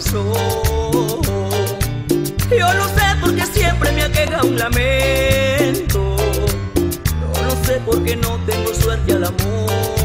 corazón. Yo no sé por qué siempre me aqueja un lamento. Yo no sé por qué no tengo suerte al amor.